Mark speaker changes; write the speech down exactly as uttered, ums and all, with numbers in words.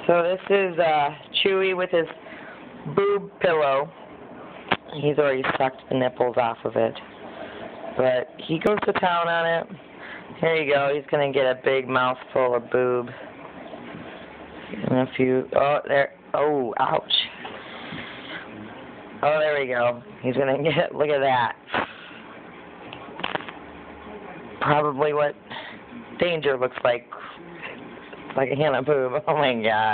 Speaker 1: So this is uh, Chewy with his boob pillow. He's already sucked the nipples off of it. But he goes to town on it. Here you go. He's going to get a big mouthful of boob. And a few... Oh, there... Oh, ouch. Oh, there we go. He's going to get... Look at that. Probably what danger looks like. Like a hand of boob. Oh, my God.